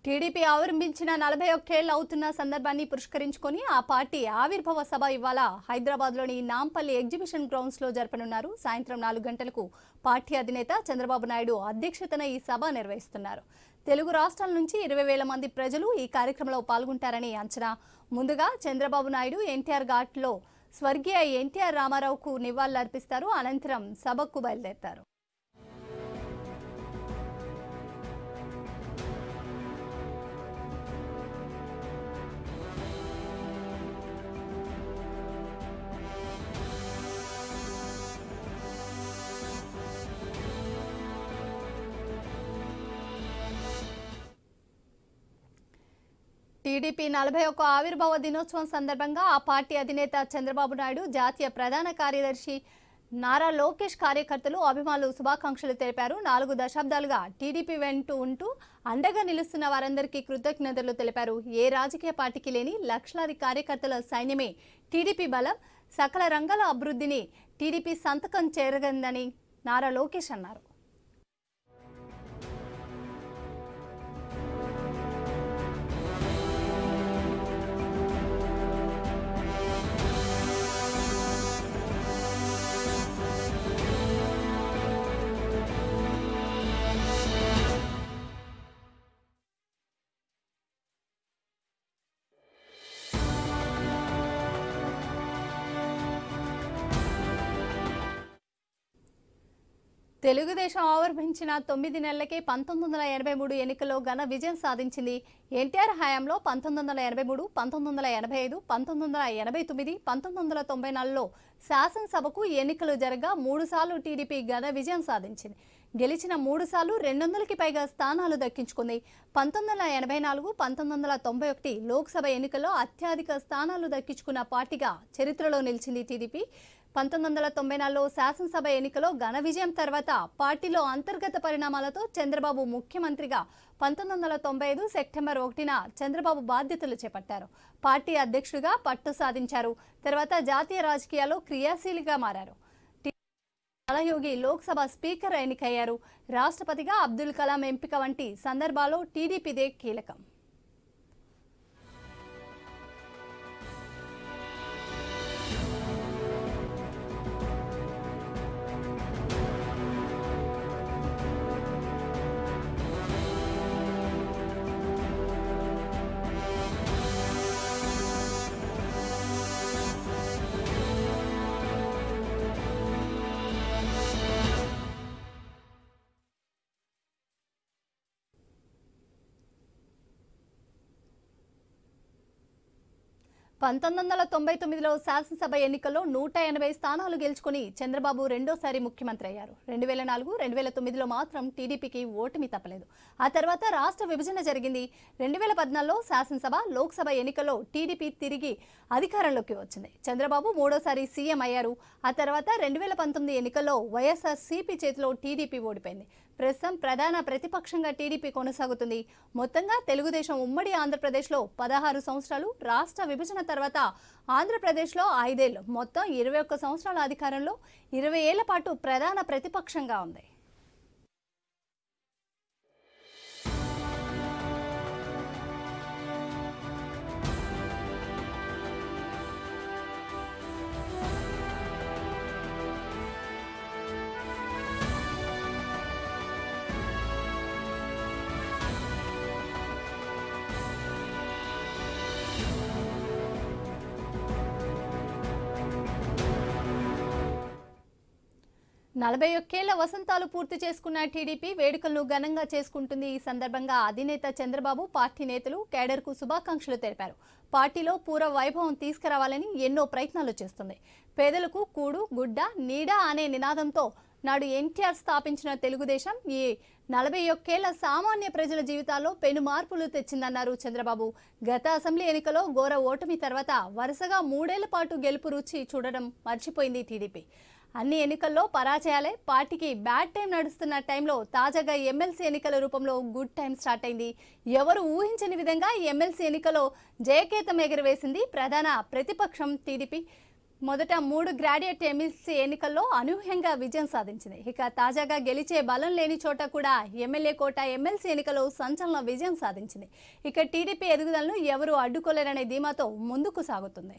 TDP ఆవిర్భించిన 41 ఏళ్లు అవుతున్న సందర్భాన్ని పురస్కరించుకొని ఆ పార్టీ ఆవిర్భావ సభ ఇవాళ హైదరాబాద్లోని నాంపల్లి ఎగ్జిబిషన్ గ్రౌండ్స్లో జరపనున్నారు. సాయంత్రం 4 గంటలకు పార్టీ అధినేత చంద్రబాబు నాయుడు అధ్యక్షతన ఈ సభ నిర్వహిస్తున్నారు. తెలుగు రాష్ట్రాల నుంచి 20,000 మంది ప్రజలు ఈ కార్యక్రమంలో పాల్గొంటారని అంచనా. ముందుగా చంద్రబాబు నాయుడు ఎన్టీఆర్ ఘాట్లో స్వర్గీయ ఎన్టీఆర్ రామారావుకు నివాళులర్పిస్తారు. అనంతరం సభకు బయలుదేరతారు. టీడీపీ 41 ఆవిర్భావ దినోత్సవం సందర్భంగా ఆ పార్టీ అధినేత చంద్రబాబు నాయుడు, జాతీయ ప్రధాన కార్యదర్శి నారా లోకేష్ కార్యకర్తలు, అభిమానులు శుభాకాంక్షలు తెలిపారు. 4 దశాబ్దాలుగా టీడీపీ వెంటూ ఉంటూ అండగా నిలుస్తున్న వారందరికీ కృతజ్ఞతలు తెలిపారు. ఏ రాజకీయ పార్టీకి లేని లక్షలాది కార్యకర్తల సైన్యమే టీడీపీ బలం. సకల రంగాల అభివృద్ధిని టీడీపీ సంతకం చేరగందని నారా లోకేష్ అన్నారు. తెలుగుదేశం ఆవిర్భించిన 9 నెలలకే 1983 ఎన్నికల్లో ఘన విజయం సాధించింది. ఎన్టీఆర్ హయాంలో 1983, 1985, 1989, 1994లో శాసనసభకు ఎన్నికలు జరగా 3 సార్లు టీడీపీ ఘన విజయం సాధించింది. గెలిచిన 3 సార్లు 200కి పైగా స్థానాలు దక్కించుకుంది. 1984, 1991 లోక్సభ ఎన్నికల్లో అత్యధిక స్థానాలు దక్కించుకున్న పార్టీగా చరిత్రలో నిలిచింది టీడీపీ. 1994లో శాసనసభ ఎన్నికలో ఘన విజయం తర్వాత పార్టీలో అంతర్గత పరిణామాలతో చంద్రబాబు ముఖ్యమంత్రిగా 1995 సెప్టెంబర్ 1న చంద్రబాబు బాధ్యతలు చేపట్టారు. పార్టీ అధ్యక్షుడిగా పట్టు సాధించారు. తర్వాత జాతీయ రాజకీయాల్లో క్రియాశీలిగా మారారు. బాలయోగి లోక్సభ స్పీకర్ ఎన్నికయ్యారు. రాష్ట్రపతిగా అబ్దుల్ కలాం ఎంపిక వంటి సందర్భాల్లో టీడీపీదే కీలకం. లో శాసనసభ ఎన్నికల్లో 180 స్థానాలు గెలుచుకుని చంద్రబాబు రెండోసారి ముఖ్యమంత్రి అయ్యారు. 2004, 2009లో మాత్రం టీడీపీకి ఓటమి తప్పలేదు. ఆ తర్వాత రాష్ట్ర విభజన జరిగింది. 2014లో శాసనసభ, లోక్సభ ఎన్నికల్లో టీడీపీ తిరిగి అధికారంలోకి వచ్చింది. చంద్రబాబు మూడోసారి సీఎం అయ్యారు. ఆ తర్వాత 2019 ఎన్నికల్లో వైఎస్ఆర్సీపీ చేతిలో టీడీపీ ఓడిపోయింది. ప్రస్తుతం ప్రధాన ప్రతిపక్షంగా టీడీపీ కొనసాగుతుంది. మొత్తంగా తెలుగుదేశం ఉమ్మడి ఆంధ్రప్రదేశ్లో 16 సంవత్సరాలు, రాష్ట్ర విభజన తర్వాత ఆంధ్రప్రదేశ్లో 5 ఏళ్లు, మొత్తం 21 సంవత్సరాల అధికారంలో 20 ఏళ్ల పాటు ప్రధాన ప్రతిపక్షంగా ఉంది. నలభై ఒక్కేళ్ల వసంతాలు పూర్తి చేసుకున్న టీడీపీ వేడుకలను ఘనంగా చేసుకుంటుంది. ఈ సందర్భంగా అధినేత చంద్రబాబు పార్టీ నేతలు, కేడర్కు శుభాకాంక్షలు తెలిపారు. పార్టీలో పూర్వ వైభవం తీసుకురావాలని ఎన్నో ప్రయత్నాలు చేస్తుంది. పేదలకు కూడు, గుడ్డ, నీడ అనే నినాదంతో నాడు ఎన్టీఆర్ స్థాపించిన తెలుగుదేశం ఈ 41 ఏళ్ల సామాన్య ప్రజల జీవితాల్లో పెను మార్పులు తెచ్చిందన్నారు చంద్రబాబు. గత అసెంబ్లీ ఎన్నికలో ఘోర ఓటమి తర్వాత వరుసగా 3 ఏళ్ల పాటు గెలుపు రుచి చూడడం మర్చిపోయింది టీడీపీ. అన్ని ఎన్నికల్లో పరాజయాలే. పార్టీకి బ్యాడ్ టైం నడుస్తున్న టైంలో తాజాగా ఎమ్మెల్సీ ఎన్నికల రూపంలో గుడ్ టైం స్టార్ట్ అయింది. ఎవరు ఊహించని విధంగా ఎమ్మెల్సీ ఎన్నికల్లో జయకేతం ఎగురవేసింది ప్రధాన ప్రతిపక్షం టీడీపీ. మొదట 3 గ్రాడ్యుయేట్ ఎమ్మెల్సీ ఎన్నికల్లో అనూహ్యంగా విజయం సాధించింది. ఇక తాజాగా గెలిచే బలం లేని చోట కూడా ఎమ్మెల్యే కోట ఎమ్మెల్సీ ఎన్నికల్లో సంచలన విజయం సాధించింది. ఇక టీడీపీ ఎదుగుదలను ఎవరూ అడ్డుకోలేరనే ధీమాతో ముందుకు సాగుతుంది.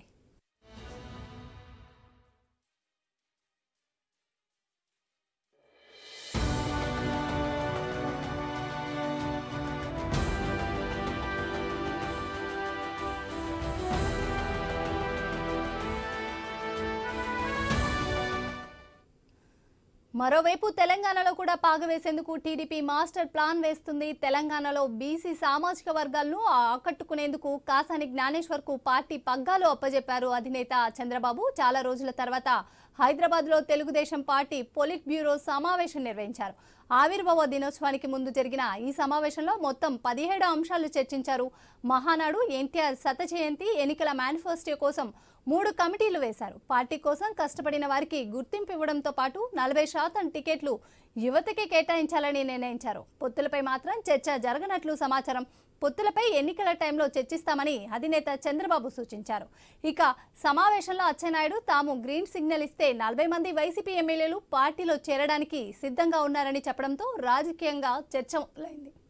మరోవైపు తెలంగాణలో కూడా పాగవేసేందుకు టీడీపీ మాస్టర్ ప్లాన్ వేస్తుంది. తెలంగాణలో బీసీ సామాజిక వర్గాలను ఆకట్టుకునేందుకు కాసాని జ్ఞానేశ్వర్కు పార్టీ పగ్గాలు అప్పజెప్పారు అధినేత చంద్రబాబు. చాలా రోజుల తర్వాత హైదరాబాద్లో తెలుగుదేశం పార్టీ పొలిట్ బ్యూరో సమావేశం నిర్వహించారు. ఆవిర్భావ దినోత్సవానికి ముందు జరిగిన ఈ సమావేశంలో మొత్తం 17 అంశాలు చర్చించారు. మహానాడు, ఎన్టీఆర్ శత జయంతి, ఎన్నికల మేనిఫెస్టో కోసం 3 కమిటీలు వేశారు. పార్టీ కోసం కష్టపడిన వారికి గుర్తింపు ఇవ్వడంతో పాటు 40% టికెట్లు యువతకే కేటాయించాలని నిర్ణయించారు. పొత్తులపై మాత్రం చర్చ జరగనట్లు సమాచారం. పొత్తులపై ఎన్నికల టైంలో చర్చిస్తామని అధినేత చంద్రబాబు సూచించారు. ఇక సమావేశంలో అచ్చెన్నాయుడు తాము గ్రీన్ సిగ్నల్ ఇస్తే 40 మంది వైసీపీ ఎమ్మెల్యేలు పార్టీలో చేరడానికి సిద్ధంగా ఉన్నారని చెప్పడంతో రాజకీయంగా చర్చ మొదలైంది.